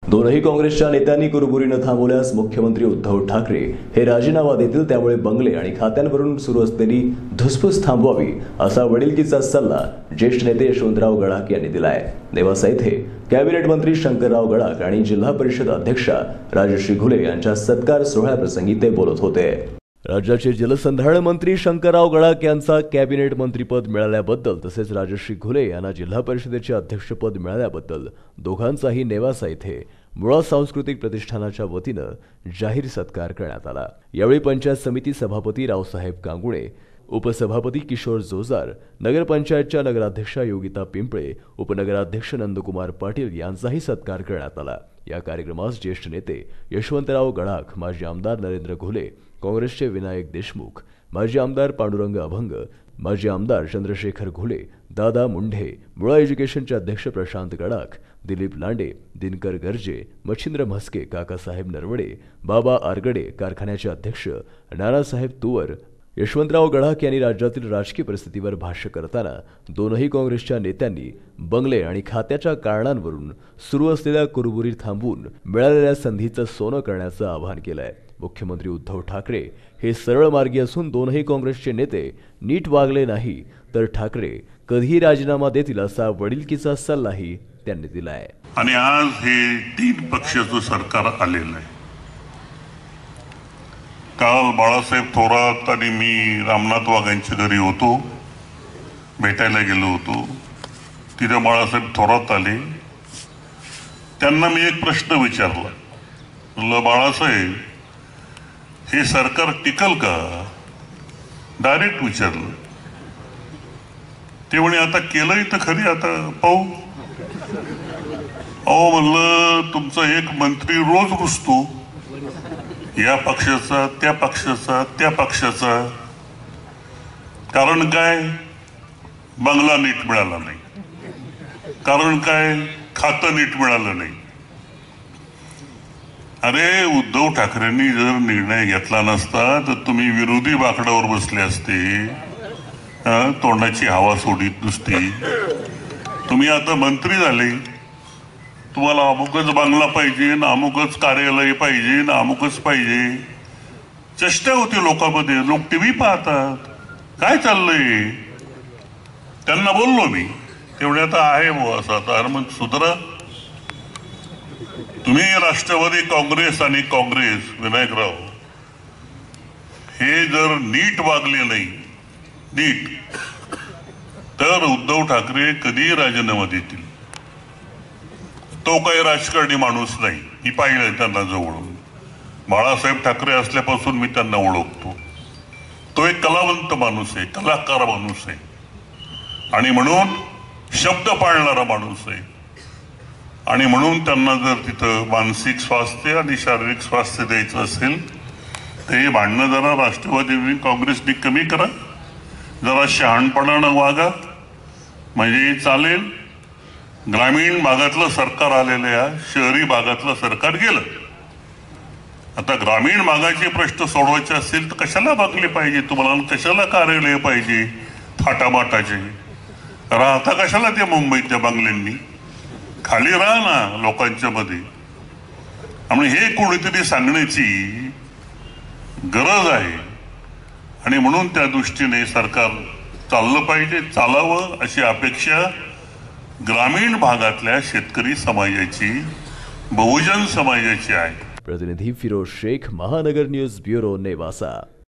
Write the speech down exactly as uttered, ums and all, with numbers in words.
दोनही काँग्रेसच्या नेत्यांनी कुरबुरी न थांबवल्यास मुख्यमंत्री उद्धव ठाकरे हे राजीनामा देतील, त्यामुळे बंगले आणि खात्यांवरून सुरू असलेली धुसफूस थांबवावी असा वडिलकीचा सल्ला ज्येष्ठ नेते यशवंतराव गडाख यांनी दिलाय। नेवासा येथे कॅबिनेट मंत्री शंकरराव गडाख आणि जिल्हा परिषद अध्यक्षा राजश्री घुले यांच्या सत्कार सोहळ्याप्रसंगी ते बोलत होते। राज्याचे जलसंधारण मंत्री शंकरराव गडाख यांचा कॅबिनेट मंत्रीपद मिळाल्याबद्दल तसेच राजश्री घुले यांना जिल्हा परिषदेचे अध्यक्षपद मिळाल्याबद्दल दोघांचाही नेवासा येथे मुळा सांस्कृतिक प्रतिष्ठानाच्या वतीनं जाहीर सत्कार करण्यात आला। यावेळी पंचायत समिती सभापती रावसाहेब कांगुणे, उपसभापती किशोर जोजार, नगरपंचायतच्या नगराध्यक्षा योगिता पिंपळे, उपनगराध्यक्ष नंदकुमार पाटील यांचाही सत्कार करण्यात आला। या कार्यक्रमास ज्येष्ठ नेते यशवंतराव गडाख, माजी आमदार नरेंद्र घुले, काँग्रेसचे विनायक देशमुख, माजी आमदार पांडुरंग अभंग, माजी आमदार चंद्रशेखर घुले, दादा मुंढे, मुळा एज्युकेशनचे अध्यक्ष प्रशांत गडाख, दिलीप लांडे, दिनकर गर्जे, मच्छिंद्र म्हस्के, काकासाहेब नरवडे, बाबा आरगडे, कारखान्याचे अध्यक्ष नानासाहेब तुवर, यशवंतराव गडाख यांनी राज्यातील राजकीय परिस्थितीवर भाष्य करताना दोनही काँग्रेसच्या नेत्यांनी बंगले आणि खात्याच्या कारणांवरून सुरू असलेल्या कुरबुरी थांबवून मिळालेल्या संधीचं सोनं करण्याचं आवाहन केलंय। मुख्यमंत्री उद्धव ठाकरे हे सरळ मार्गी असून दोनही काँग्रेसचे नेते नीट वागले नाही तर ठाकरे कधीही राजीनामा देतील असा वडिलकीचा सल्लाही त्यांनी दिलाय। आणि आज हे तीन पक्षाचं सरकार आलेलं आहे। काल बाळासाहेब थोरात आणि मी रामनाथ वाघांच्या घरी होतो, भेटायला गेलो होतो। तिथे बाळासाहेब थोरात आले, त्यांना मी एक प्रश्न विचारला, म्हणलं बाळासाहेब हे सरकार टिकल का? डायरेक्ट विचारलं। ते म्हणे आता केलंय तर खरी, आता पाहू। अहो म्हणलं तुमचा एक मंत्री रोज घुसतो, या पक्षाचा त्या पक्षाचा त्या पक्षाचा, कारण काय? बंगला नीट मिळाला नाही, कारण काय? खातं नीट मिळालं नाही। अरे उद्धव ठाकरेंनी जर निर्णय घेतला नसता तर तुम्ही विरोधी बाकडावर बसले असते, तोंडाची हवा सोडीत नुसती। तुम्ही आता मंत्री झाले, तुम्हाला अमुकच बंगला पाहिजे ना अमुकच कार्यालय पाहिजे ना अमुकच पाहिजे, चेष्टा होती लोकांमध्ये। लोक टीव्ही पाहतात, काय चाललंय? त्यांना बोललो मी तेवढे आता आहे भाऊ असं, आता मग सुधरा। तुम्ही राष्ट्रवादी काँग्रेस आणि काँग्रेस विनायकराव हे जर नीट वागले नाही नीट तर उद्धव ठाकरे कधी राजीनामा देतील। तो काही राजकारणी माणूस नाही, मी पाहिलंय त्यांना जवळून। बाळासाहेब ठाकरे असल्यापासून मी त्यांना ओळखतो। तो एक कलावंत माणूस आहे, कलाकार माणूस आहे, आणि म्हणून शब्द पाळणारा माणूस आहे। आणि म्हणून त्यांना जर तिथं मानसिक स्वास्थ्य आणि शारीरिक स्वास्थ्य द्यायचं असेल तर हे भांडणं जरा राष्ट्रवादी काँग्रेसने कमी करा, जरा शहाणपणानं वागा, म्हणजे चालेल। ग्रामीण भागातलं सरकार आलेलं आहे, शहरी भागातलं सरकार गेलं। आता ग्रामीण भागाचे प्रश्न सोडवायचे असतील तर कशाला बघले पाहिजे तुम्हाला, कशाला कार्यालय पाहिजे थाटामाटाचे? राहता कशाला ते मुंबईतल्या बंगल्यांनी? खाली राहा ना लोकांच्या मध्ये। आणि हे कोणीतरी सांगण्याची गरज आहे, आणि म्हणून त्या दृष्टीने सरकार चाललं पाहिजे, चालावं अशी अपेक्षा ग्रामीण भागातल्या शेतकरी समाजाची, बहुजन समाजाची आहे। प्रतिनिधी फिरोज शेख, महानगर न्यूज ब्युरो, नेवासा।